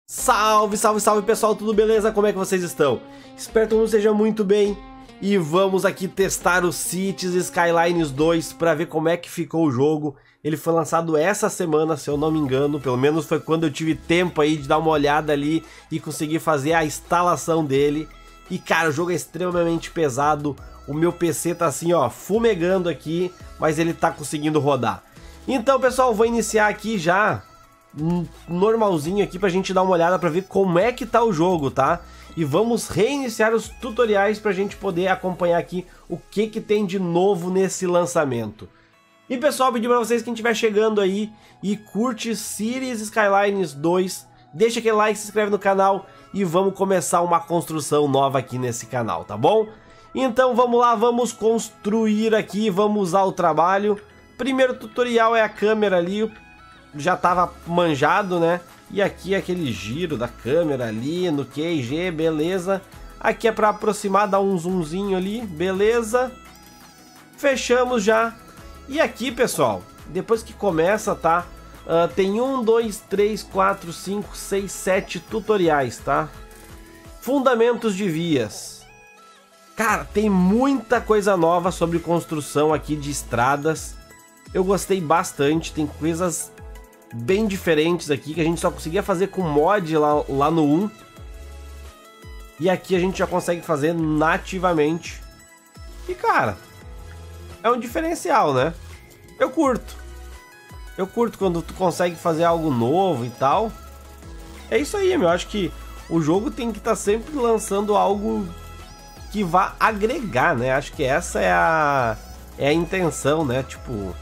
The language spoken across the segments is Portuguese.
Salve, salve, salve pessoal, tudo beleza? Como é que vocês estão? Espero que todo mundo esteja muito bem. E vamos aqui testar o Cities Skylines 2 para ver como é que ficou o jogo. Ele foi lançado essa semana, se eu não me engano, pelo menos foi quando eu tive tempo aí de dar uma olhada ali e conseguir fazer a instalação dele. E cara, o jogo é extremamente pesado, o meu PC tá assim ó, fumegando aqui, mas ele tá conseguindo rodar. Então pessoal, vou iniciar aqui já normalzinho aqui pra gente dar uma olhada pra ver como é que tá o jogo, tá? E vamos reiniciar os tutoriais pra gente poder acompanhar aqui o que tem de novo nesse lançamento. E pessoal, pedir pra vocês, quem estiver chegando aí e curte Cities Skylines 2, deixa aquele like, se inscreve no canal e vamos começar uma construção nova aqui nesse canal, tá bom? Então vamos lá, vamos construir aqui, vamos usar o trabalho. Primeiro tutorial é a câmera ali, já tava manjado, né? E aqui aquele giro da câmera ali no QG, beleza. Aqui é para aproximar, dar um zoomzinho ali, beleza. Fechamos já. E aqui, pessoal, depois que começa, tá? Tem 1, 2, 3, 4, 5, 6, 7 tutoriais, tá? Fundamentos de vias. Cara, tem muita coisa nova sobre construção aqui de estradas. Eu gostei bastante, tem coisas bem diferentes aqui, que a gente só conseguia fazer com mod lá no 1. E aqui a gente já consegue fazer nativamente. E cara, é um diferencial, né? Eu curto. Eu curto quando tu consegue fazer algo novo e tal. É isso aí, meu. Eu acho que o jogo tem que estar sempre lançando algo que vá agregar, né? Acho que essa é a intenção, né? Tipo...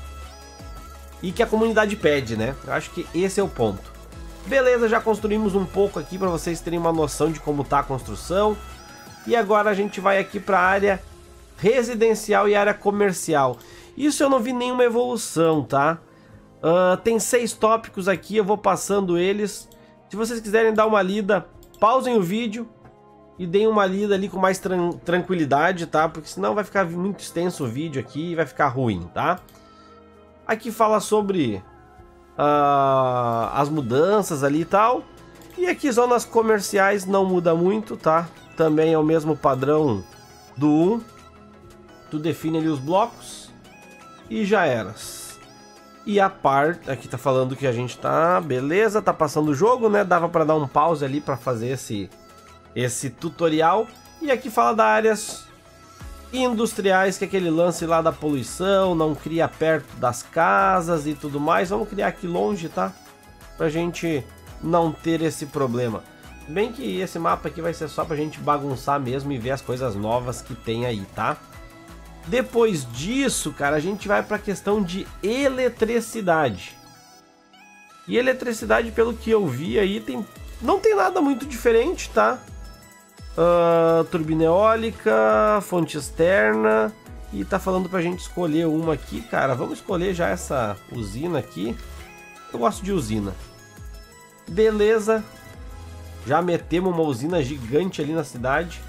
E que a comunidade pede, né? Eu acho que esse é o ponto. Beleza, já construímos um pouco aqui para vocês terem uma noção de como tá a construção. E agora a gente vai aqui para a área residencial e área comercial. Isso eu não vi nenhuma evolução, tá? Tem 6 tópicos aqui, eu vou passando eles. Se vocês quiserem dar uma lida, pausem o vídeo e deem uma lida ali com mais tranquilidade, tá? Porque senão vai ficar muito extenso o vídeo aqui e vai ficar ruim, tá? Aqui fala sobre as mudanças ali e tal. E aqui zonas comerciais não muda muito, tá? Também é o mesmo padrão do 1. Tu define ali os blocos e já eras. E a parte, aqui tá falando que a gente tá, beleza, tá passando o jogo, né? Dava para dar um pause ali para fazer esse tutorial. E aqui fala da áreas industriais, que é aquele lance lá da poluição, não cria perto das casas e tudo mais. Vamos criar aqui longe, tá? Pra gente não ter esse problema. Bem que esse mapa aqui vai ser só pra gente bagunçar mesmo e ver as coisas novas que tem aí, tá? Depois disso, cara, a gente vai pra questão de eletricidade. E eletricidade, pelo que eu vi aí, não tem nada muito diferente, tá? Turbina eólica, fonte externa. E tá falando pra gente escolher uma aqui, cara. Vamos escolher já essa usina aqui. Eu gosto de usina. Beleza. Já metemos uma usina gigante ali na cidade.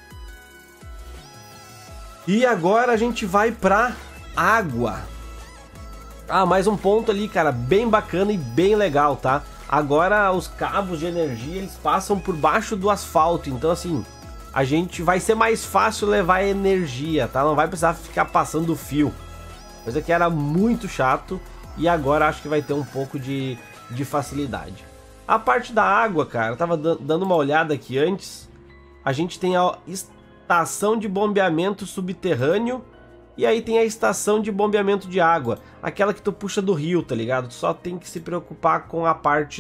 E agora a gente vai pra água. Mais um ponto ali, cara, bem bacana e bem legal, tá? Agora os cabos de energia, eles passam por baixo do asfalto. Então assim, a gente vai ser mais fácil levar energia, tá? Não vai precisar ficar passando fio. Coisa que era muito chato. E agora acho que vai ter um pouco de facilidade. A parte da água, cara, eu tava dando uma olhada aqui antes. A gente tem a estação de bombeamento subterrâneo. E aí tem a estação de bombeamento de água, aquela que tu puxa do rio, tá ligado? Tu só tem que se preocupar com a parte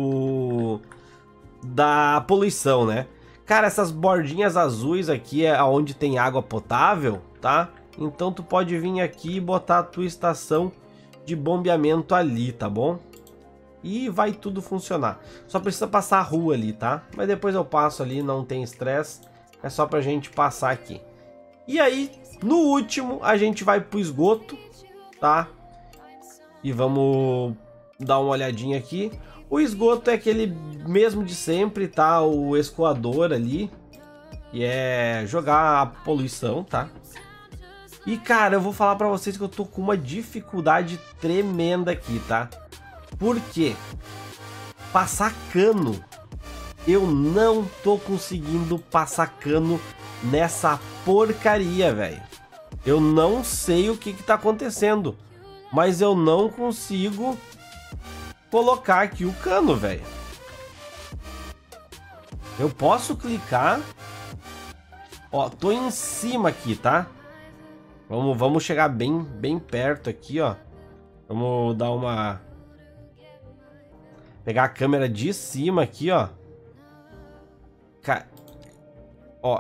da poluição, né? Cara, essas bordinhas azuis aqui é onde tem água potável, tá? Então tu pode vir aqui e botar a tua estação de bombeamento ali, tá bom? E vai tudo funcionar. Só precisa passar a rua ali, tá? Mas depois eu passo ali, não tem estresse. É só pra gente passar aqui. E aí, no último, a gente vai pro esgoto, tá? E vamos dar uma olhadinha aqui. O esgoto é aquele mesmo de sempre, tá? O escoador ali. E é jogar a poluição, tá? E, cara, eu vou falar pra vocês que eu tô com uma dificuldade tremenda aqui, tá? Por quê? Passar cano Eu não tô conseguindo passar cano nessa porcaria, velho. Eu não sei o que tá acontecendo, mas eu não consigo colocar aqui o cano, velho. Eu posso clicar. Ó, tô em cima aqui, tá? Vamos chegar bem perto aqui, ó. Vamos dar uma... Pegar a câmera de cima aqui, ó. Ó.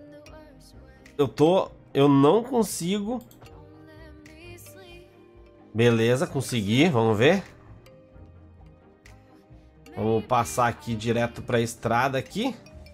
Eu não consigo. Beleza, consegui. Vamos ver. Vamos passar aqui direto pra estrada aqui.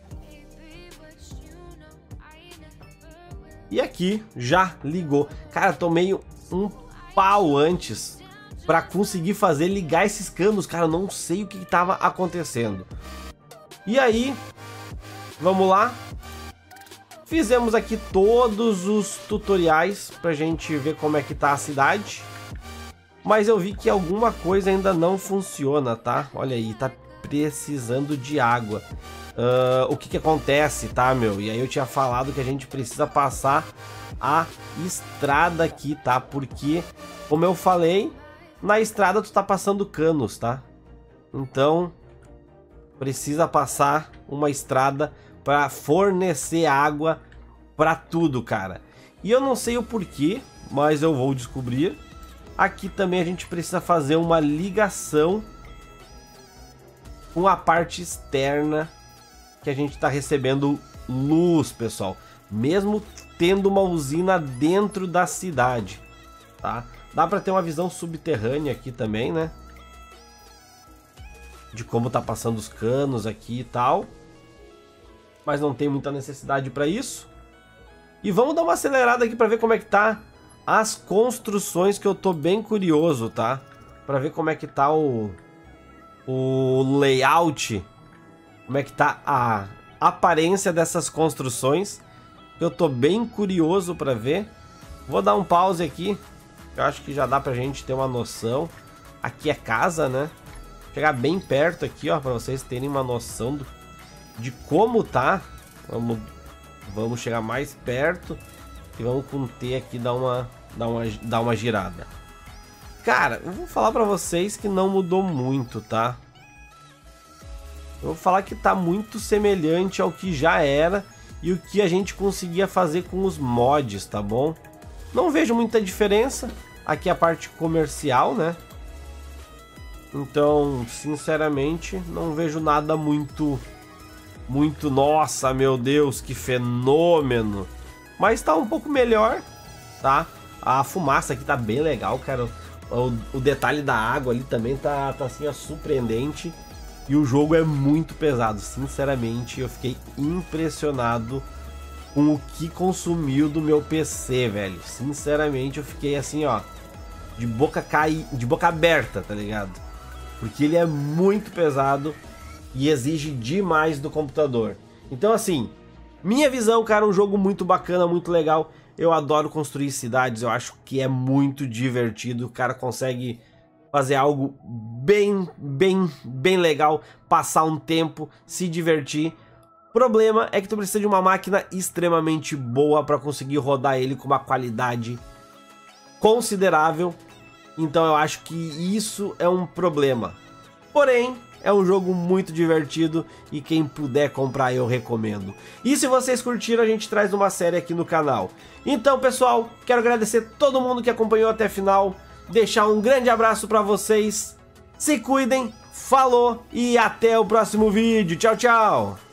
E aqui já ligou. Cara, tomei um pau antes pra conseguir fazer ligar esses canos. Cara, eu não sei o que tava acontecendo. E aí, vamos lá. Fizemos aqui todos os tutoriais pra gente ver como é que tá a cidade. Mas eu vi que alguma coisa ainda não funciona, tá? Olha aí, tá precisando de água. O que acontece, tá, meu? E aí eu tinha falado que a gente precisa passar a estrada aqui, tá? Porque, como eu falei, na estrada tu tá passando canos, tá? Então, precisa passar uma estrada para fornecer água para tudo, cara. E eu não sei o porquê, mas eu vou descobrir. Aqui também a gente precisa fazer uma ligação com a parte externa que a gente está recebendo luz, pessoal. Mesmo tendo uma usina dentro da cidade, tá? Dá para ter uma visão subterrânea aqui também, né? De como tá passando os canos aqui e tal. Mas não tem muita necessidade para isso. E vamos dar uma acelerada aqui para ver como é que tá as construções, que eu tô bem curioso, tá? Para ver como é que tá o layout, como é que tá a aparência dessas construções. Eu tô bem curioso para ver. Vou dar um pause aqui. Eu acho que já dá pra gente ter uma noção. Aqui é casa, né? Chegar bem perto aqui, ó, para vocês terem uma noção de como tá. Vamos chegar mais perto e vamos com o T aqui dar uma girada. Cara, eu vou falar pra vocês que não mudou muito, tá? Eu vou falar que tá muito semelhante ao que já era e o que a gente conseguia fazer com os mods, tá bom? Não vejo muita diferença. Aqui a parte comercial, né? Então, sinceramente, não vejo nada muito... Nossa, meu Deus, que fenômeno! Mas tá um pouco melhor, tá? A fumaça aqui tá bem legal, cara. O detalhe da água ali também tá assim, ó, surpreendente. E o jogo é muito pesado. Sinceramente, eu fiquei impressionado com o que consumiu do meu PC, velho. Sinceramente, eu fiquei assim, ó, de boca aberta, tá ligado? Porque ele é muito pesado e exige demais do computador. Então, assim, minha visão, cara, um jogo muito bacana, muito legal. Eu adoro construir cidades, eu acho que é muito divertido. O cara consegue fazer algo bem legal, passar um tempo, se divertir. O problema é que tu precisa de uma máquina extremamente boa para conseguir rodar ele com uma qualidade considerável. Então eu acho que isso é um problema. Porém, é um jogo muito divertido e quem puder comprar eu recomendo. E se vocês curtiram, a gente traz uma série aqui no canal. Então, pessoal, quero agradecer todo mundo que acompanhou até o final. Deixar um grande abraço para vocês. Se cuidem, falou e até o próximo vídeo. Tchau, tchau!